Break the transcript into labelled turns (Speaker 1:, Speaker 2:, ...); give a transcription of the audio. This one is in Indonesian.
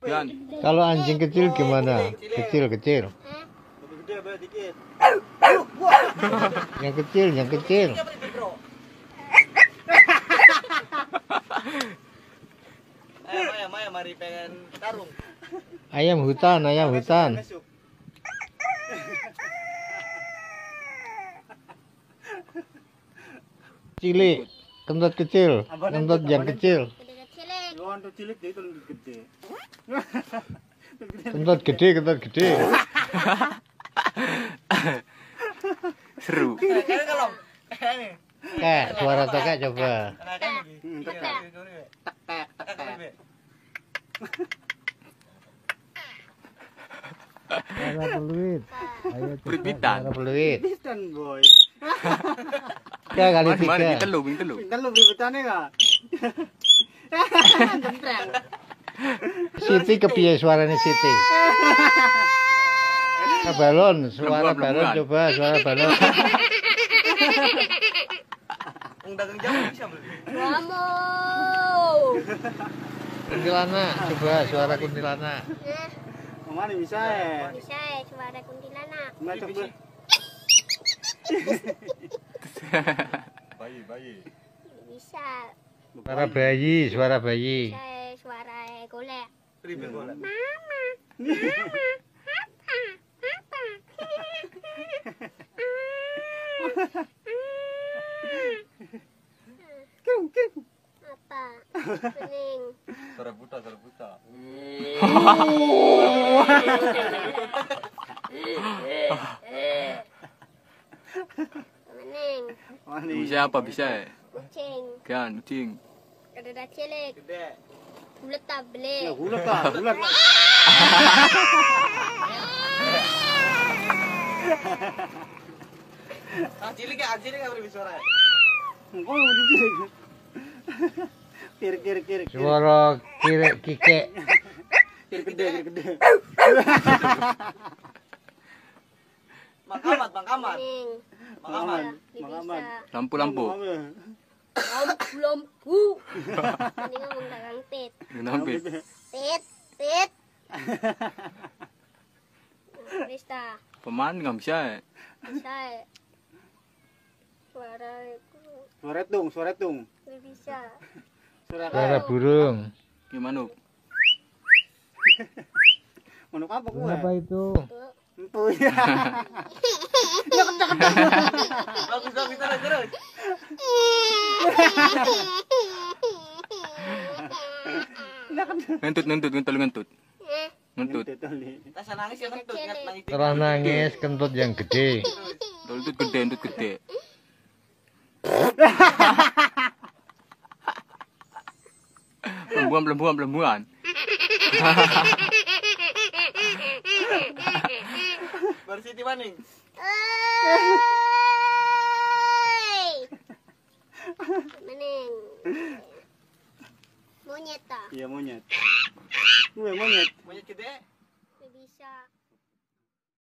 Speaker 1: Kalau anjing kecil gimana? Kecil. Yang kecil.
Speaker 2: Maya, mari pengen tarung.
Speaker 1: Ayam hutan. Cilik, kentut kecil, kentut yang kecil. Kentut gede.
Speaker 3: Seru.
Speaker 1: Suara tokek coba. Suara peluit. Ayo
Speaker 3: Berbitan.
Speaker 1: suara peluit.
Speaker 2: Bitan boy.
Speaker 1: 3 kali 3.
Speaker 3: Mari kita lu.
Speaker 2: Pintar lu berbitannya enggak? Jempreng.
Speaker 1: Siti kepiye suaranya Siti? Balon, suara balon coba, suara balon.
Speaker 2: Dagang jamu bisa beli.
Speaker 1: Kuntilanak, coba suara kuntilanak.
Speaker 2: Mana bisa ya?
Speaker 4: Bisa ya suara kuntilanak.
Speaker 2: Coba.
Speaker 5: Bayi.
Speaker 4: Bisa.
Speaker 1: Suara bayi.
Speaker 4: Bisa ya suara golek. Mama. Apa? Kuning.
Speaker 5: Suara buta.
Speaker 4: Kuning.
Speaker 3: Bisa apa bisa?
Speaker 4: Kucing.
Speaker 3: Kan kucing.
Speaker 4: Ada cilik.
Speaker 2: Gede.
Speaker 4: Bulat tak beli.
Speaker 2: Ya bulat. Cilik enggak beri suara. Engko cilik. Kir.
Speaker 1: Suara kikek.
Speaker 2: Kir gede. Bang Kamat.
Speaker 4: Kuning.
Speaker 2: Makaman.
Speaker 3: Lampu.
Speaker 4: Lampu. Ini ngomong dagang tit.
Speaker 3: Nampit.
Speaker 4: Tit. Rista.
Speaker 3: Peman nggak bisa.
Speaker 4: Bisa ya. Suara itu.
Speaker 2: Suara tung.
Speaker 4: Nggak bisa.
Speaker 1: Suara burung.
Speaker 3: Gimana?
Speaker 2: Manuk apa gue?
Speaker 1: Apa itu?
Speaker 2: Empu ya. Bagus terus.
Speaker 3: Ngentut.
Speaker 2: Rasa nangis ya kentut, nangis.
Speaker 1: Setelah nangis kentut yang gede.
Speaker 3: Kentut gede. Belembuan.
Speaker 2: Bersiti maning.
Speaker 4: Mening. Monyet tak?
Speaker 2: Iya monyet. Monyet.
Speaker 4: Nggak bisa.